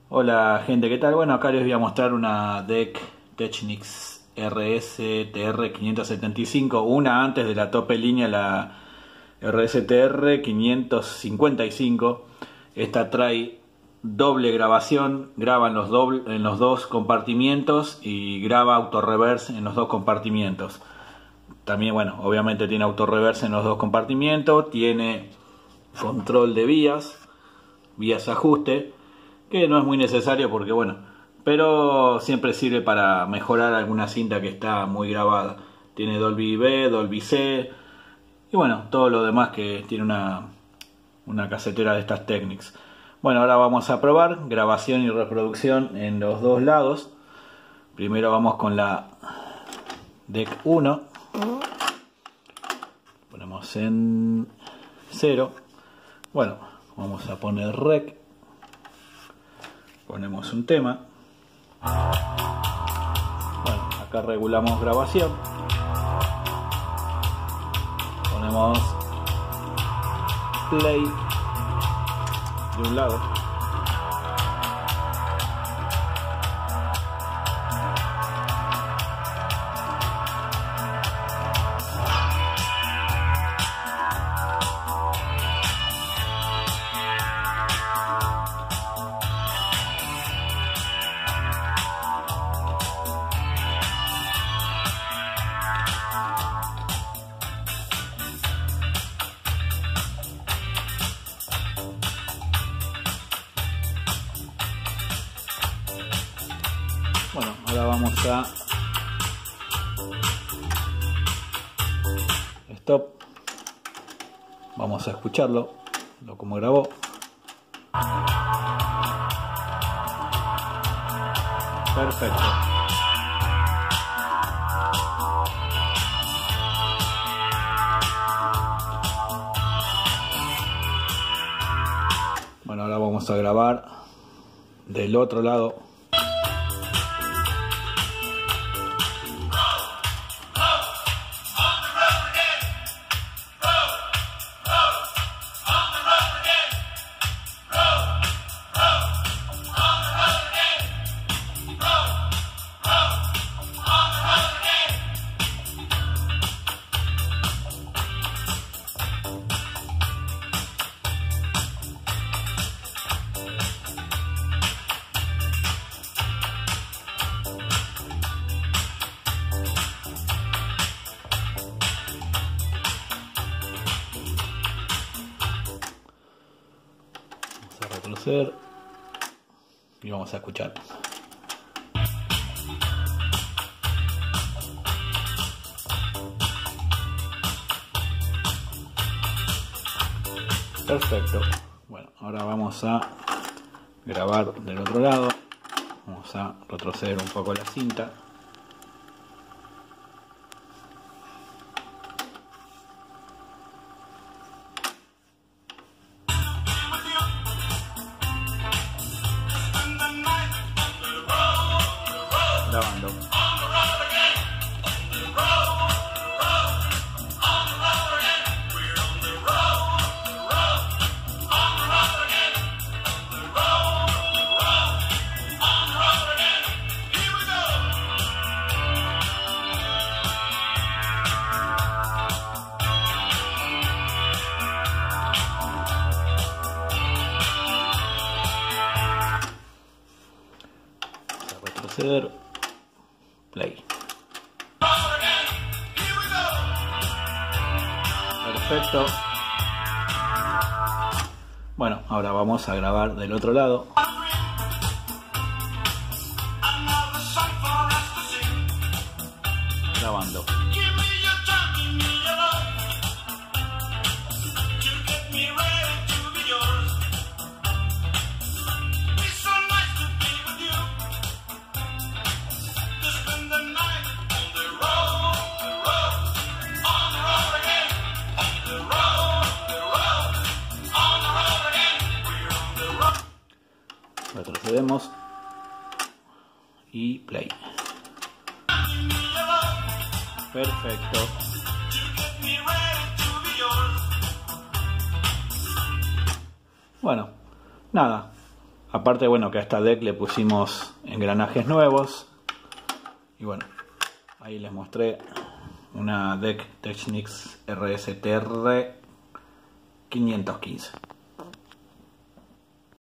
Hola gente, ¿qué tal? Bueno, acá les voy a mostrar una DEC Technics RS-TR 575, una antes de la tope línea, la RS-TR 555. Esta trae doble grabación, graba en los dos compartimientos y graba auto-reverse en los dos compartimientos. También, bueno, obviamente tiene auto-reverse en los dos compartimientos, tiene control de vías ajuste, que no es muy necesario porque bueno, pero siempre sirve para mejorar alguna cinta que está muy grabada. Tiene Dolby B, Dolby C y bueno, todo lo demás que tiene una casetera de estas Technics. Bueno, ahora vamos a probar grabación y reproducción en los dos lados. Primero vamos con la DEC 1. Ponemos en 0. Bueno, vamos a poner REC. Ponemos un tema. Bueno, acá regulamos grabación. Ponemos play de un lado. Bueno, ahora vamos a stop. Vamos a escucharlo, lo como grabó. Perfecto. Bueno, ahora vamos a grabar del otro lado. Retroceder y vamos a escuchar. Perfecto. Bueno, ahora vamos a grabar del otro lado. Vamos a retroceder un poco la cinta. Grabando. Vamos a retroceder. Play. Perfecto. Bueno, ahora vamos a grabar del otro lado. Grabando. Retrocedemos y play. Perfecto. Bueno, nada, Aparte, bueno, que a esta deck le pusimos engranajes nuevos. Y bueno, ahí les mostré una deck Technics RSTR 515.